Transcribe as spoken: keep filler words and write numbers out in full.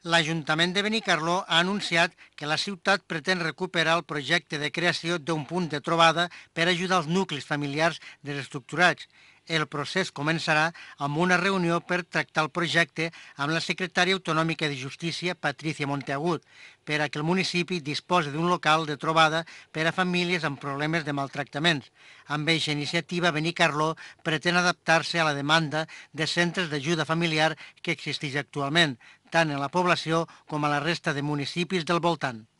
L'Ajuntament de Benicarló ha anunciat que la ciutat pretén recuperar el projecte de creació d'un punt de trobada per ajudar els nuclis familiars desestructurats. El procés començarà amb una reunió per tractar el projecte amb la secretària autonòmica de Justícia, Patricia Monteagut, per a que el municipi disposi d'un local de trobada per a famílies amb problemes de maltractaments. Amb aquesta iniciativa, Benicarló pretén adaptar-se a la demanda de centres d'ajuda familiar que existeix actualment, tant en la població com a la resta de municipis del voltant.